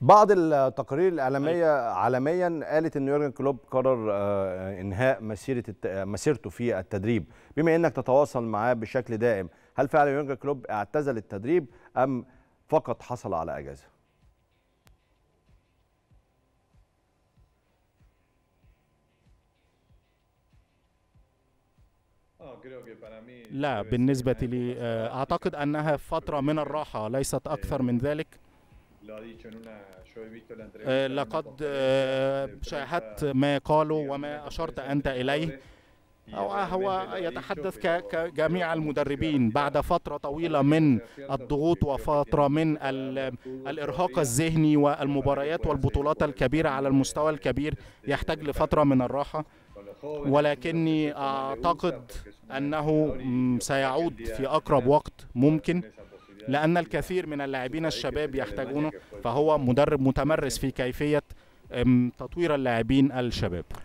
بعض التقارير الإعلامية عالميا قالت إن يورجن كلوب قرر إنهاء مسيرته في التدريب. بما إنك تتواصل معاه بشكل دائم، هل فعلا يورجن كلوب اعتزل التدريب أم فقط حصل على أجازة؟ لا، بالنسبة لي أعتقد أنها فترة من الراحة ليست أكثر من ذلك. لقد شاهدت ما قالوا وما أشرت أنت إليه. هو يتحدث كجميع المدربين بعد فترة طويلة من الضغوط وفترة من الإرهاق الذهني والمباريات والبطولات الكبيرة على المستوى الكبير، يحتاج لفترة من الراحة. ولكني أعتقد أنه سيعود في أقرب وقت ممكن، لأن الكثير من اللاعبين الشباب يحتاجونه، فهو مدرب متمرس في كيفية تطوير اللاعبين الشباب.